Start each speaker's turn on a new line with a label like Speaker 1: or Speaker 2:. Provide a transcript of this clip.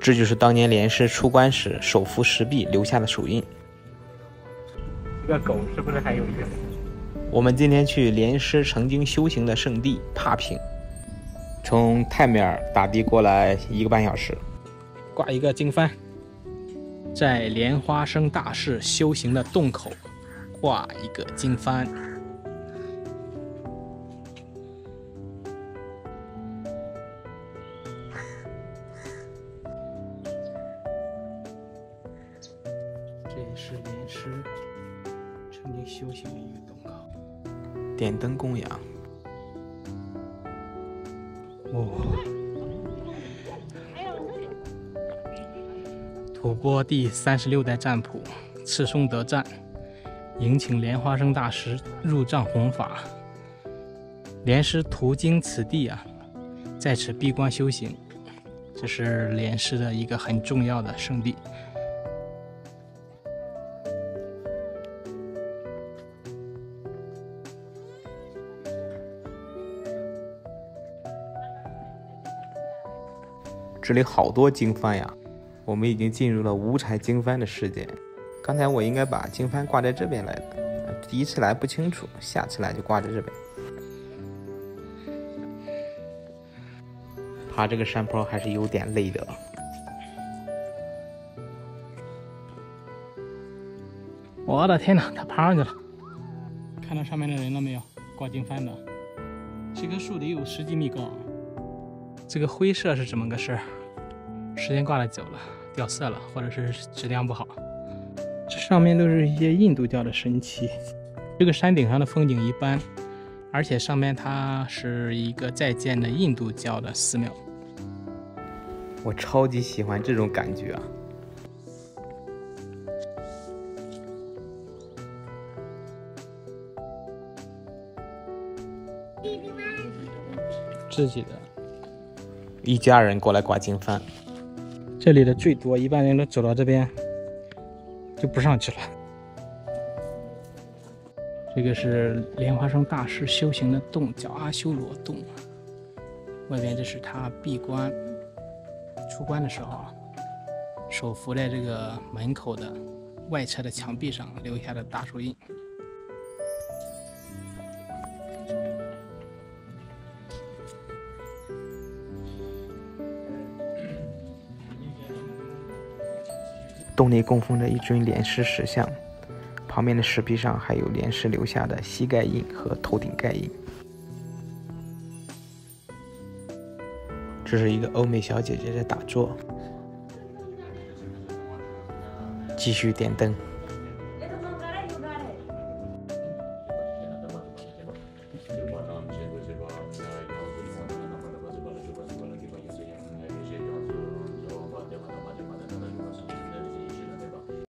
Speaker 1: 这就是当年莲师出关时手扶石壁留下的手印。
Speaker 2: 这个狗是不是还有意思？
Speaker 1: 我们今天去莲师曾经修行的圣地帕平，从泰米尔打的过来1个半小时。
Speaker 2: 挂一个经幡，在莲花生大士修行的洞口挂一个经幡。这也是莲师曾经修行的一个洞口。
Speaker 1: 点灯供养。
Speaker 2: 吐蕃第36代占卜赤松德赞迎请莲花生大师入藏弘法。莲师途经此地在此闭关修行，这是莲师的一个很重要的圣地。
Speaker 1: 这里好多经幡呀，我们已经进入了五彩经幡的世界。刚才我应该把经幡挂在这边来的，第一次来不清楚，下次来就挂在这边。爬这个山坡还是有点累的。
Speaker 2: 我的天哪，他爬上去了！看到上面的人了没有？挂经幡的，这棵树得有10几米高。这个灰色是怎么个事儿？时间挂得久了，掉色了，或者是质量不好。这上面都是一些印度教的神奇。这个山顶上的风景一般，而且上面它是一个在建的印度教的寺庙。
Speaker 1: 我超级喜欢这种感觉啊！
Speaker 2: 自己的
Speaker 1: 一家人过来挂经幡，
Speaker 2: 这里的最多，一般人都走到这边就不上去了。这个是莲花生大师修行的洞，叫阿修罗洞。外边这是他闭关出关的时候手扶在这个门口的外侧的墙壁上留下的大手印。
Speaker 1: 洞内供奉着一尊莲师石像，旁边的石壁上还有莲师留下的膝盖印和头顶盖印。这是一个欧美小姐姐在打坐，继续点灯。